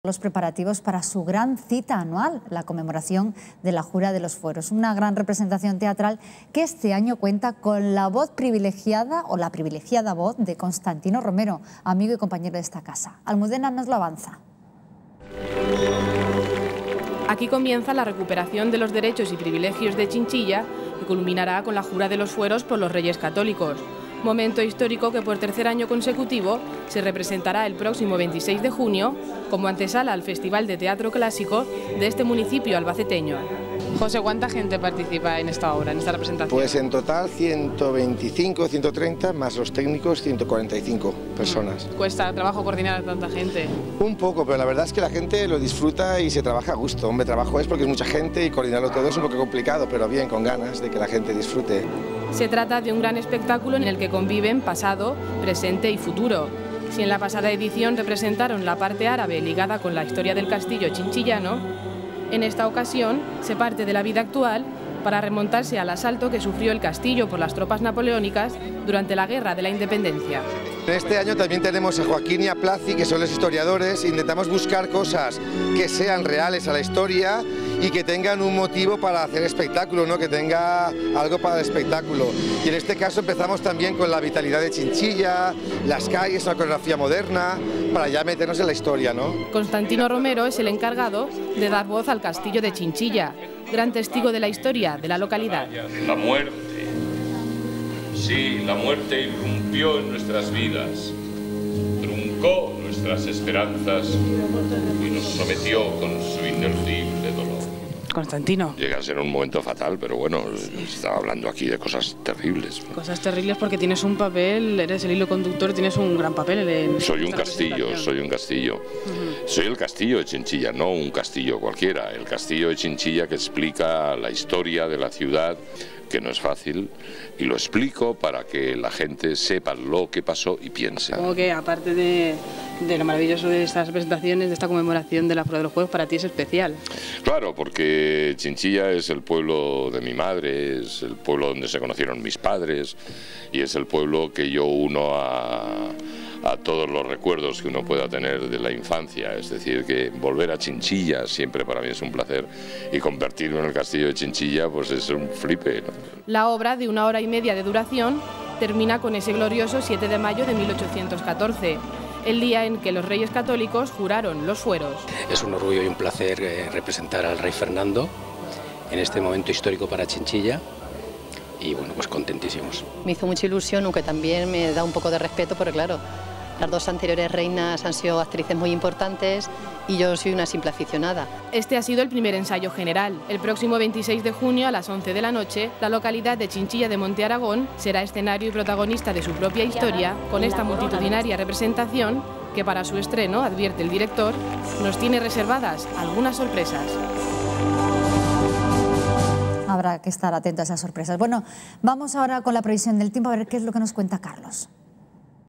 Los preparativos para su gran cita anual, la conmemoración de la Jura de los Fueros, una gran representación teatral que este año cuenta con la voz privilegiada o la privilegiada voz de Constantino Romero, amigo y compañero de esta casa. Almudena nos lo avanza. Aquí comienza la recuperación de los derechos y privilegios de Chinchilla, que culminará con la Jura de los Fueros por los Reyes Católicos. Momento histórico que por tercer año consecutivo se representará el próximo 26 de junio como antesala al Festival de Teatro Clásico de este municipio albaceteño. José, ¿cuánta gente participa en esta obra, en esta representación? Pues en total 125, 130, más los técnicos 145 personas. ¿Cuesta trabajo coordinar a tanta gente? Un poco, pero la verdad es que la gente lo disfruta y se trabaja a gusto. Hombre, trabajo es porque es mucha gente y coordinarlo todo es un poco complicado, pero bien, con ganas de que la gente disfrute. Se trata de un gran espectáculo en el que conviven pasado, presente y futuro. Si en la pasada edición representaron la parte árabe ligada con la historia del castillo chinchillano, en esta ocasión se parte de la vida actual para remontarse al asalto que sufrió el castillo por las tropas napoleónicas durante la Guerra de la Independencia. Este año también tenemos a Joaquín y a Placi, que son los historiadores. Intentamos buscar cosas que sean reales a la historia y que tengan un motivo para hacer espectáculo, ¿no? Que tenga algo para el espectáculo. Y en este caso empezamos también con la vitalidad de Chinchilla, las calles, una coreografía moderna, para ya meternos en la historia, ¿no? Constantino Romero es el encargado de dar voz al castillo de Chinchilla, gran testigo de la historia de la localidad. La muerte, sí, la muerte irrumpió en nuestras vidas, truncó nuestras esperanzas y nos sometió con su ineludible dolor. Constantino. Llega a ser un momento fatal, pero bueno, estaba hablando aquí de cosas terribles. Cosas terribles porque tienes un papel, eres el hilo conductor, tienes un gran papel. Soy un castillo, soy un castillo. Soy el castillo de Chinchilla, no un castillo cualquiera. El castillo de Chinchilla que explica la historia de la ciudad, que no es fácil, y lo explico para que la gente sepa lo que pasó y piense. Como que aparte de lo maravilloso de estas representaciones, de esta conmemoración de la Jura de los Fueros, para ti es especial. Claro, porque Chinchilla es el pueblo de mi madre, es el pueblo donde se conocieron mis padres y es el pueblo que yo uno a todos los recuerdos que uno pueda tener de la infancia. Es decir, que volver a Chinchilla siempre para mí es un placer y convertirme en el castillo de Chinchilla pues es un flipe, ¿no? La obra, de 1 hora y media de duración, termina con ese glorioso 7 de mayo de 1814, el día en que los Reyes Católicos juraron los fueros. Es un orgullo y un placer representar al rey Fernando en este momento histórico para Chinchilla. Y bueno, pues contentísimos. Me hizo mucha ilusión, aunque también me da un poco de respeto, porque claro, las dos anteriores reinas han sido actrices muy importantes y yo soy una simple aficionada. Este ha sido el primer ensayo general. El próximo 26 de junio a las 11 de la noche, la localidad de Chinchilla de Monte Aragón será escenario y protagonista de su propia historia con esta multitudinaria representación que para su estreno, advierte el director, nos tiene reservadas algunas sorpresas. Habrá que estar atentos a esas sorpresas. Bueno, vamos ahora con la previsión del tiempo a ver qué es lo que nos cuenta Carlos.